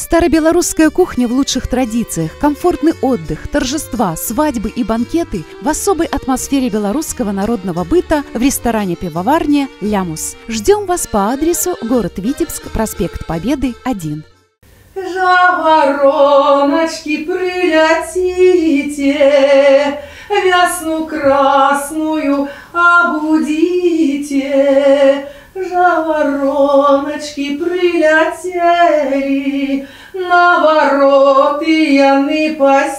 Старобелорусская кухня в лучших традициях, комфортный отдых, торжества, свадьбы и банкеты в особой атмосфере белорусского народного быта в ресторане-пивоварне «Лямус». Ждем вас по адресу город Витебск, проспект Победы, 1. Жавороночки, прилетите, весну красную обудите. Жавороночки прилетели, на вороты яны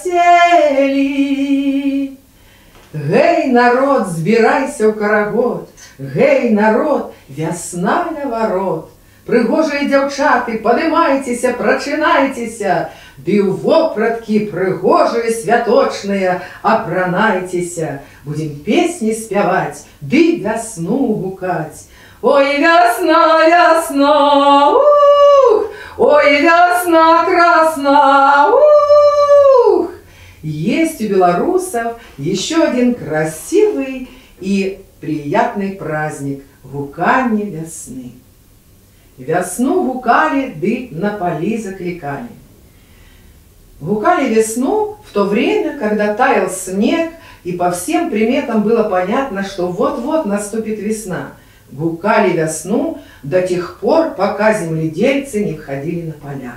посели. Гей, народ, збирайся у карагод, гей, народ, весна ля ворот. Прыгожие дзяўчаты, падымайцеся, прачынайцеся, ды ў вопраткі прыгожыя святочныя апранайцеся. Будем песни спяваць, ды весну гукаць. Ой, весна, весна, ух! Ой, весна красна, ух! Есть у белорусов еще один красивый и приятный праздник – гуканье весны. Весну гукали, ды на поли закликали. Гукали весну в то время, когда таял снег, и по всем приметам было понятно, что вот-вот наступит весна. Гукали весну до тех пор, пока земледельцы не входили на поля.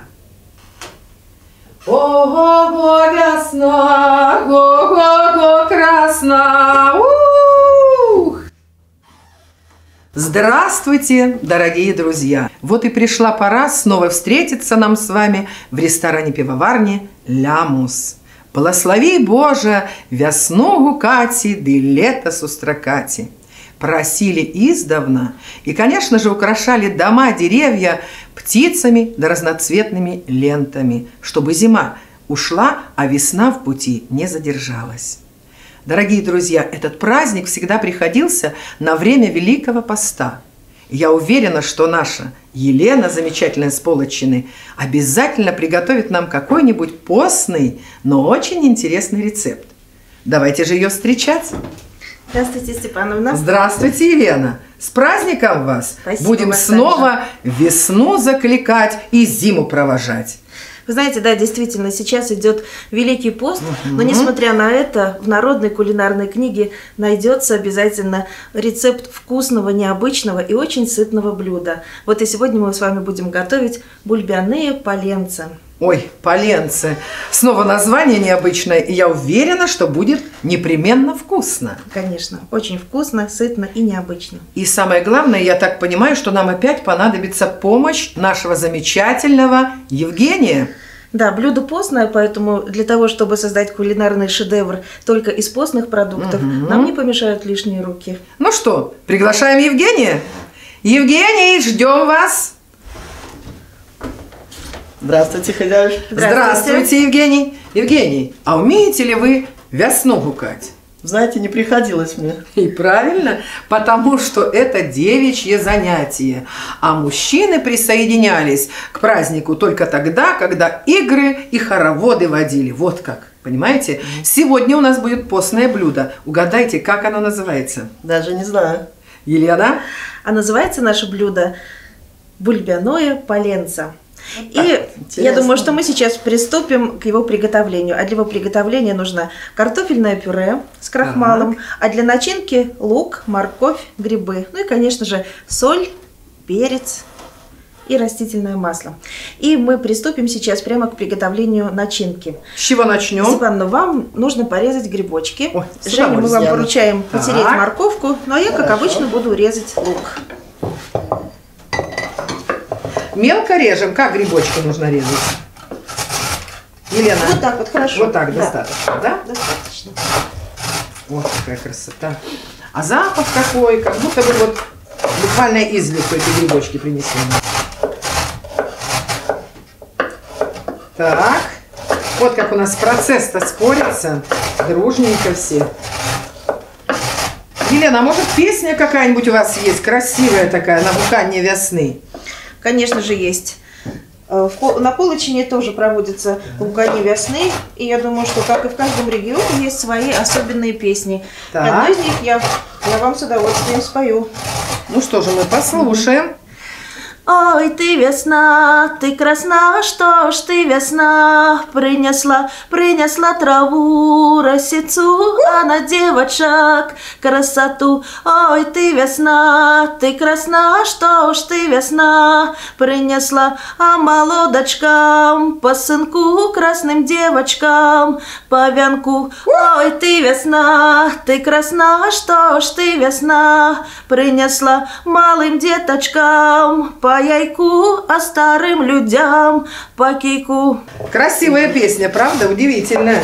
Ого-го, весна, го-го-го, красна, ух! Здравствуйте, дорогие друзья! Вот и пришла пора снова встретиться нам с вами в ресторане-пивоварне «Лямус». Благослови, Боже, весну гукати, ды лето сустракати. Просили издавна и, конечно же, украшали дома, деревья птицами да разноцветными лентами, чтобы зима ушла, а весна в пути не задержалась. Дорогие друзья, этот праздник всегда приходился на время Великого Поста. Я уверена, что наша Елена, замечательная с Полочины, обязательно приготовит нам какой-нибудь постный, но очень интересный рецепт. Давайте же ее встречать. Здравствуйте, Степановна. Здравствуйте, Елена. С праздником вас! Спасибо. Будем снова весну закликать и зиму провожать. Вы знаете, да, действительно, сейчас идет Великий пост, но несмотря на это, в народной кулинарной книге найдется обязательно рецепт вкусного, необычного и очень сытного блюда. Вот и сегодня мы с вами будем готовить бульбяные поленца. Ой, поленцы. Снова название необычное, и я уверена, что будет непременно вкусно. Конечно, очень вкусно, сытно и необычно. И самое главное, я так понимаю, что нам опять понадобится помощь нашего замечательного Евгения. Да, блюдо постное, поэтому для того, чтобы создать кулинарный шедевр только из постных продуктов, нам не помешают лишние руки. Ну что, приглашаем Евгения? Евгений, ждем вас! Здравствуйте, хозяюшка. Здравствуйте, Евгений. Евгений, а умеете ли вы весну гукать? Знаете, не приходилось мне. И правильно, потому что это девичье занятие. А мужчины присоединялись к празднику только тогда, когда игры и хороводы водили. Вот как, понимаете? Сегодня у нас будет постное блюдо. Угадайте, как оно называется? Даже не знаю. Елена? А называется наше блюдо бульбяное поленце. И я думаю, что мы сейчас приступим к его приготовлению. А для его приготовления нужно картофельное пюре с крахмалом, а для начинки лук, морковь, грибы. Ну и, конечно же, соль, перец и растительное масло. И мы приступим сейчас прямо к приготовлению начинки. С чего начнем? Степановна, вам нужно порезать грибочки. Ой, Женя, мы вам поручаем потереть морковку, ну а я, как Хорошо. обычно, буду резать лук. Мелко режем. Как грибочки нужно резать? Елена? Вот так вот, хорошо. Вот так, да. достаточно, да? Достаточно. Вот какая красота. А запах какой, как будто бы вот буквально излицу эти грибочки принесли. Так. Вот как у нас процесс-то спорится. Дружненько все. Елена, а может песня какая-нибудь у вас есть? Красивая такая, на гуканье весны? Конечно же, есть. На Полочине тоже проводятся гуканье весны. И я думаю, что, как и в каждом регионе, есть свои особенные песни. Так. Одну из них я вам с удовольствием спою. Ну что же, мы послушаем. Ой, ты весна, ты красна, что ж ты весна принесла траву, росицу, а на девочек красоту. Ой, ты весна, ты красна, что ж ты весна принесла, а молодочкам по сынку, красным девочкам по венку. Ой, ты весна, ты красна, что ж ты весна принесла малым деточкам по яйку, а старым людям по кийку. Красивая песня, правда? Удивительная.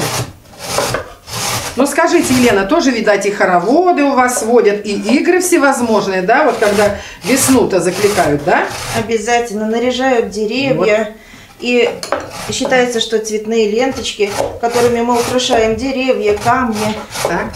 Ну, скажите, Елена, тоже, видать, и хороводы у вас водят, и игры всевозможные, да? Вот когда весну-то закликают, да? Обязательно наряжают деревья. Вот. И считается, что цветные ленточки, которыми мы украшаем деревья, камни, так,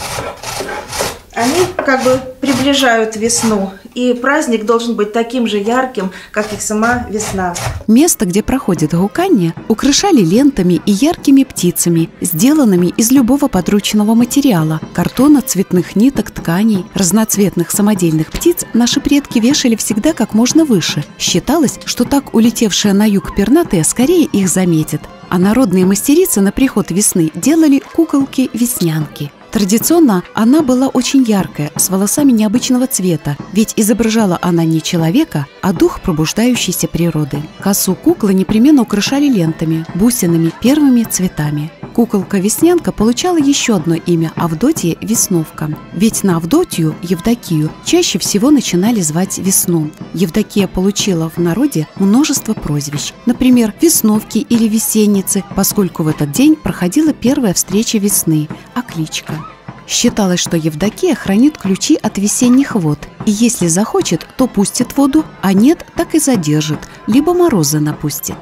они как бы приближают весну. И праздник должен быть таким же ярким, как и сама весна. Место, где проходит гуканье, украшали лентами и яркими птицами, сделанными из любого подручного материала – картона, цветных ниток, тканей. Разноцветных самодельных птиц наши предки вешали всегда как можно выше. Считалось, что так улетевшие на юг пернатые скорее их заметят. А народные мастерицы на приход весны делали куколки-веснянки. Традиционно она была очень яркая, с волосами необычного цвета, ведь изображала она не человека, а дух пробуждающейся природы. Косу куклы непременно украшали лентами, бусинами, первыми цветами. Куколка-веснянка получала еще одно имя – Авдотья Весновка. Ведь на Авдотью, Евдокию, чаще всего начинали звать Весну. Евдокия получила в народе множество прозвищ. Например, Весновки или Весенницы, поскольку в этот день проходила первая встреча весны, а кличка. Считалось, что Евдокия хранит ключи от весенних вод, и если захочет, то пустит воду, а нет, так и задержит, либо морозы напустит.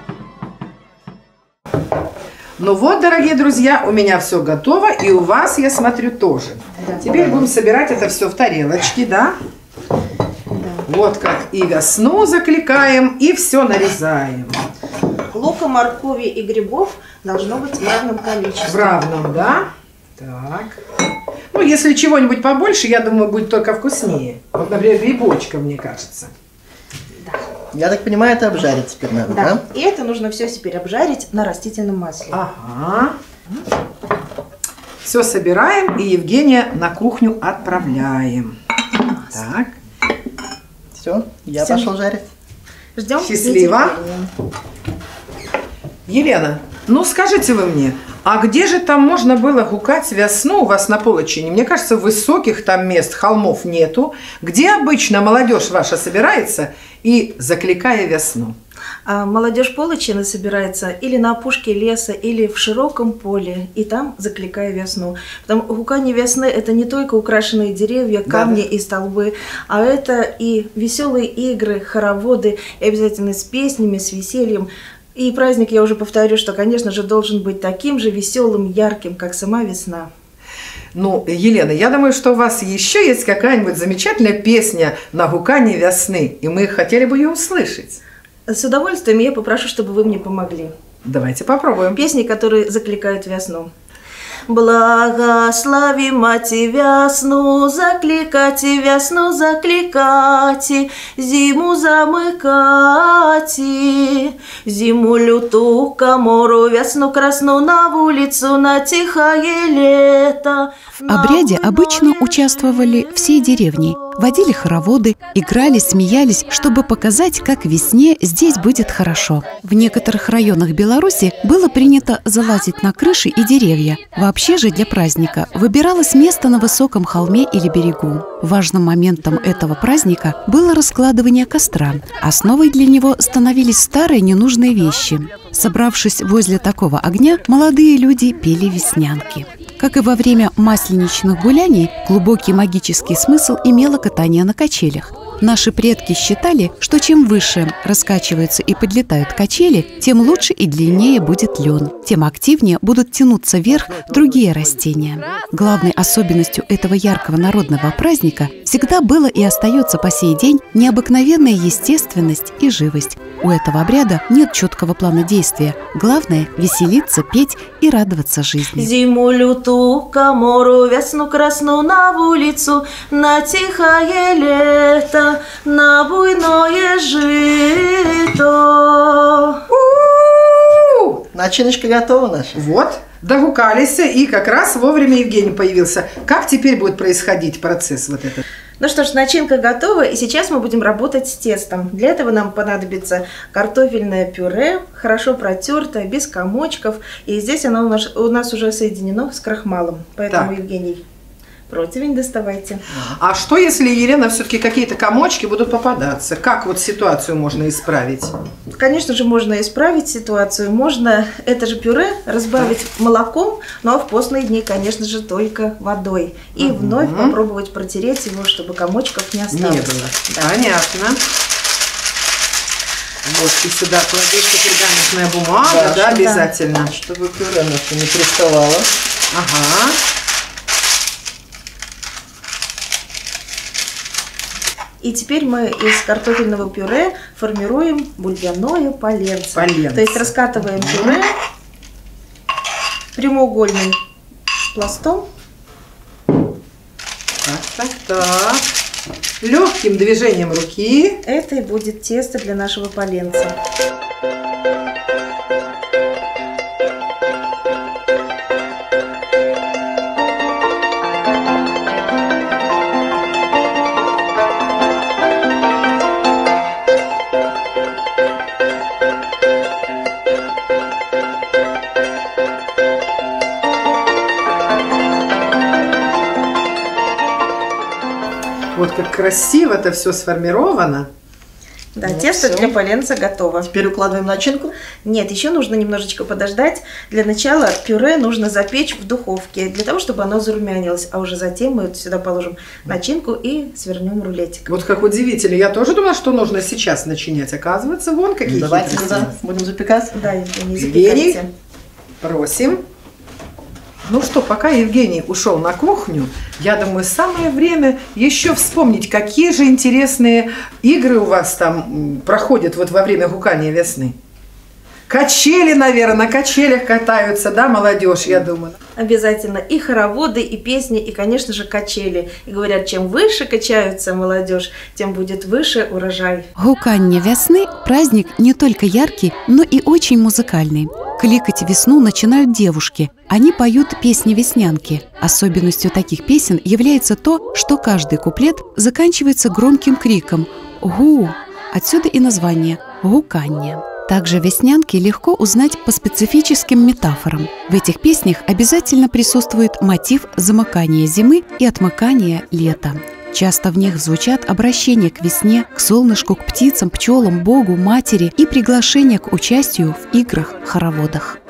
Ну вот, дорогие друзья, у меня все готово, и у вас, я смотрю, тоже. Да. Теперь будем собирать это все в тарелочки, да? Да. Вот как и весну закликаем, и все нарезаем. Лука, моркови и грибов должно быть в равном количестве. В равном, да? Так. Ну, если чего-нибудь побольше, я думаю, будет только вкуснее. Вот, например, грибочка, мне кажется. Да. Я так понимаю, это обжарить теперь надо, да? Да, и это нужно все теперь обжарить на растительном масле. Ага. Все собираем, и Евгения на кухню отправляем. Так. Все, я пошел жарить. Ждем. Счастливо. Елена, ну скажите вы мне, а где же там можно было гукать весну у вас на Полочине? Мне кажется, высоких там мест, холмов нету. Где обычно молодежь ваша собирается и закликая весну? Молодежь Полочины собирается или на опушке леса, или в широком поле, и там закликая весну. Потому гуканье весны – это не только украшенные деревья, камни и столбы, а это и веселые игры, хороводы, и обязательно с песнями, с весельем. И праздник, я уже повторю, что, конечно же, должен быть таким же веселым, ярким, как сама весна. Ну, Елена, я думаю, что у вас еще есть какая-нибудь замечательная песня на гуканье весны, и мы хотели бы ее услышать. С удовольствием я попрошу, чтобы вы мне помогли. Давайте попробуем. Песни, которые закликают весну. Благослови мати весну, закликати весну, закликати, зиму замыкати, зиму люту, комору, весну красну, на улицу, на тихое лето. В обряде обычно участвовали все деревни, водили хороводы, играли, смеялись, чтобы показать, как весне здесь будет хорошо. В некоторых районах Беларуси было принято залазить на крыши и деревья. Вообще же для праздника выбиралось место на высоком холме или берегу. Важным моментом этого праздника было раскладывание костра. Основой для него становились старые ненужные вещи. Собравшись возле такого огня, молодые люди пели веснянки. Как и во время масленичных гуляний, глубокий магический смысл имело катание на качелях. Наши предки считали, что чем выше раскачиваются и подлетают качели, тем лучше и длиннее будет лен, тем активнее будут тянуться вверх другие растения. Главной особенностью этого яркого народного праздника всегда было и остается по сей день необыкновенная естественность и живость. У этого обряда нет четкого плана действия. Главное – веселиться, петь и радоваться жизни. Зиму лютую, комору, весну красную на улицу, на тихое лето, на буйное жито. Начиночка готова наша. Вот, догукались, и как раз вовремя Евгений появился. Как теперь будет происходить процесс вот этот? Ну что ж, начинка готова, и сейчас мы будем работать с тестом. Для этого нам понадобится картофельное пюре, хорошо протертое, без комочков. И здесь оно у нас уже соединено с крахмалом. Поэтому, Так. Евгений, противень доставайте. А что, если, Елена, все-таки какие-то комочки будут попадаться? Как вот ситуацию можно исправить? Конечно же, можно исправить ситуацию. Можно это же пюре разбавить молоком, но в постные дни, конечно же, только водой. И вновь попробовать протереть его, чтобы комочков не осталось. Не было. Понятно. Вот и сюда кладется пергаментная бумага, да, обязательно. Чтобы пюре наше не приставало. Ага. И теперь мы из картофельного пюре формируем бульбяное поленце. Поленце. То есть раскатываем пюре прямоугольным пластом. Так. Легким движением руки. Это и будет тесто для нашего поленца. Вот как красиво это все сформировано. Да, Ну, тесто всё. для поленца готово. Теперь укладываем начинку. Нет, еще нужно немножечко подождать. Для начала пюре нужно запечь в духовке, для того, чтобы оно зарумянилось. А уже затем мы сюда положим начинку и свернем рулетик. Вот как удивительно. Я тоже думала, что нужно сейчас начинять. Оказывается, вон какие Давайте хитрости. туда будем запекать. Да, Евгений, Евгений. запекайте. Просим. Ну что, пока Евгений ушел на кухню, я думаю, самое время еще вспомнить, какие же интересные игры у вас там проходят вот во время гукания весны. Качели, наверное, на качелях катаются, да, молодежь, я думаю. Обязательно и хороводы, и песни, и, конечно же, качели. И говорят, чем выше качаются молодежь, тем будет выше урожай. Гуканье весны – праздник не только яркий, но и очень музыкальный. Кликать весну начинают девушки. Они поют песни-веснянки. Особенностью таких песен является то, что каждый куплет заканчивается громким криком «Гу!». Отсюда и название «гуканье». Также веснянки легко узнать по специфическим метафорам. В этих песнях обязательно присутствует мотив замыкания зимы и отмыкания лета. Часто в них звучат обращения к весне, к солнышку, к птицам, пчелам, Богу, матери и приглашение к участию в играх-хороводах.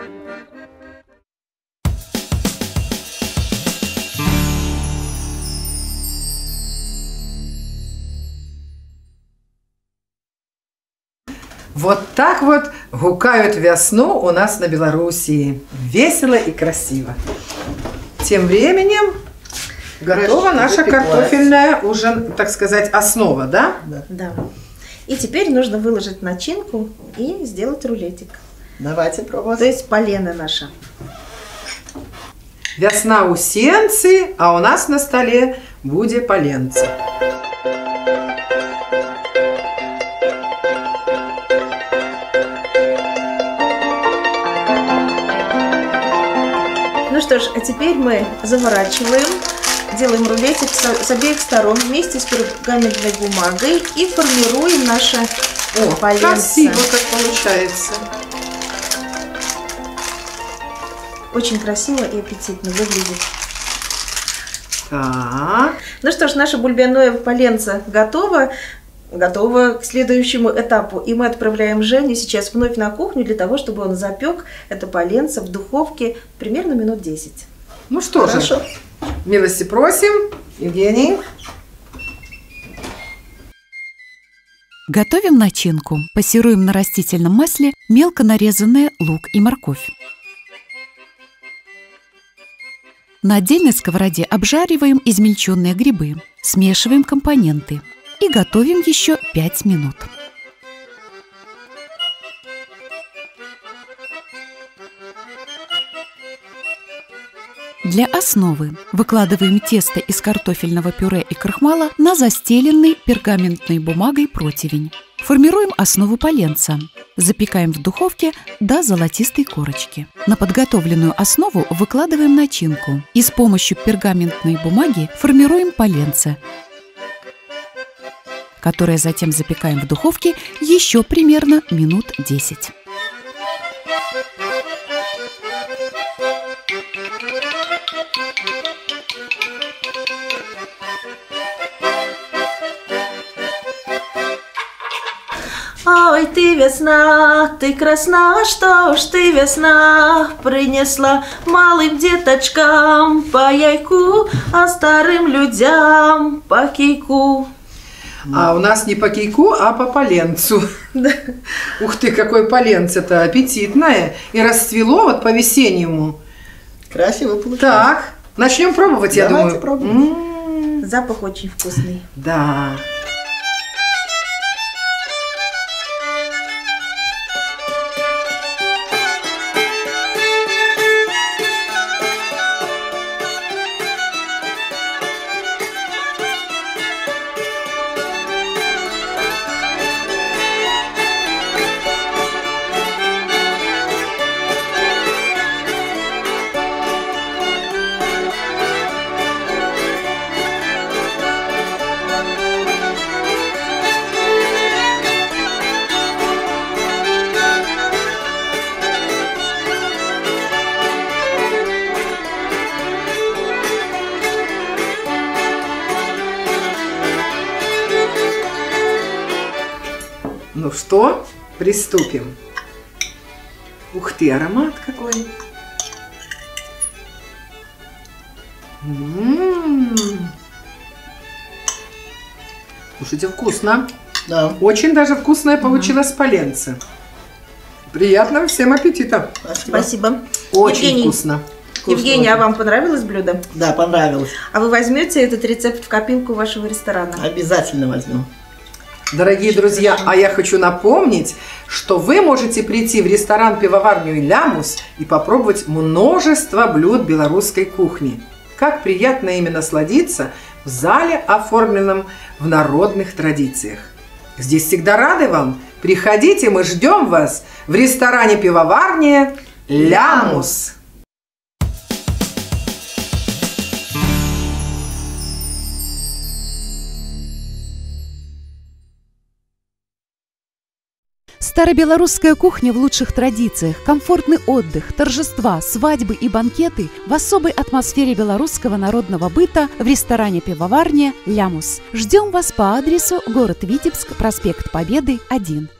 Вот так вот гукают весну у нас на Белоруссии. Весело и красиво. Тем временем готова наша запеклась. картофельная уже, так сказать, основа, да? Да. И теперь нужно выложить начинку и сделать рулетик. Давайте То пробовать. есть полено наше. Весна у сенцы, а у нас на столе буде поленце. Ну что ж, а теперь мы заворачиваем, делаем рулетик с обеих сторон вместе с пергаментной бумагой и формируем наше поленце. Красиво как получается. Очень красиво и аппетитно выглядит. Так. Ну что ж, наше бульбяное поленце готово. Готово к следующему этапу. И мы отправляем Женю сейчас вновь на кухню для того, чтобы он запек это поленце в духовке примерно минут 10. Ну что Хорошо. же, милости просим. Евгений. Готовим начинку. Пассируем на растительном масле мелко нарезанный лук и морковь. На отдельной сковороде обжариваем измельченные грибы, смешиваем компоненты и готовим еще 5 минут. Для основы выкладываем тесто из картофельного пюре и крахмала на застеленный пергаментной бумагой противень. Формируем основу поленца. Запекаем в духовке до золотистой корочки. На подготовленную основу выкладываем начинку и с помощью пергаментной бумаги формируем поленце, которое затем запекаем в духовке еще примерно минут 10. Ой, ты весна, ты красна, что ж ты весна принесла малым деточкам по яйку, а старым людям по кейку. А у нас не по кейку, а по поленцу. Да. Ух ты, какое поленце-то аппетитное. И расцвело вот по-весеннему. Красиво получилось. Так, начнем пробовать, я Давайте думаю. пробуем. Запах очень вкусный. Да. Ну что, приступим. Ух ты, аромат какой. Слушайте, вкусно. Да. Очень даже вкусное получилось поленце. Приятного всем аппетита. Спасибо. Очень Евгений, вкусно. Евгений, а вам понравилось блюдо? Да, понравилось. А вы возьмете этот рецепт в копилку вашего ресторана? Обязательно возьмем. Дорогие друзья, а я хочу напомнить, что вы можете прийти в ресторан-пивоварню «Лямус» и попробовать множество блюд белорусской кухни. Как приятно ими насладиться в зале, оформленном в народных традициях. Здесь всегда рады вам. Приходите, мы ждем вас в ресторане-пивоварне «Лямус». Старобелорусская кухня в лучших традициях, комфортный отдых, торжества, свадьбы и банкеты в особой атмосфере белорусского народного быта в ресторане-пивоварне «Лямус». Ждем вас по адресу город Витебск, проспект Победы, 1.